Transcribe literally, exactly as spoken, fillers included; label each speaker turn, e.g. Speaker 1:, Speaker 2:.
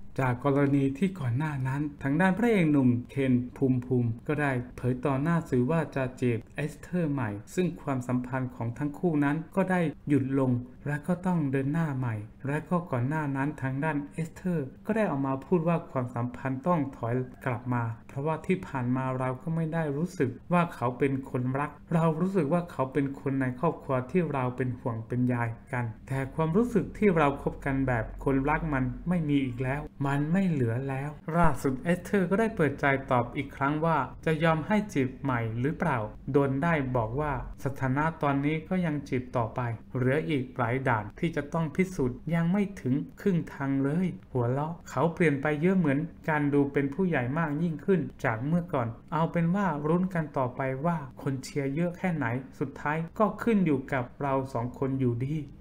Speaker 1: จากกรณีที่ก่อนหน้านั้นทางด้านพระเอกหนุ่มเคนภูมิภูมิก็ได้เผยต่อหน้าสื่อว่าจะจีบเอสเธอร์ใหม่ซึ่งความสัมพันธ์ของทั้งคู่นั้นก็ได้หยุดลงและก็ต้องเดินหน้าใหม่และก็ก่อนหน้านั้นทางด้านเอสเธอร์ก็ได้ออกมาพูดว่าความสัมพันธ์ต้องถอยกลับมาเพราะว่าที่ผ่านมาเราก็ไม่ได้รู้สึกว่าเขาเป็นคนรักเรารู้สึกว่าเขาเป็นคนในครอบครัวที่เราเป็นห่วงเป็นใยกันแต่ความรู้สึกที่เราคบกันแบบคนรักมันไม่มีอีกแล้วมันไม่เหลือแล้วล่าสุดเอสเธอร์ก็ได้เปิดใจตอบอีกครั้งว่าจะยอมให้จีบใหม่หรือเปล่าโดนได้บอกว่าสถานะตอนนี้ก็ยังจีบต่อไปเหลืออีกหลายด่านที่จะต้องพิสูจน์ยังไม่ถึงครึ่งทางเลยหัวเราะเขาเปลี่ยนไปเยอะเหมือนการดูเป็นผู้ใหญ่มากยิ่งขึ้นจากเมื่อก่อนเอาเป็นว่ารุ้นกันต่อไปว่าคนเชียร์เยอะแค่ไหนสุดท้ายก็ขึ้นอยู่กับเราสองคนอยู่ดี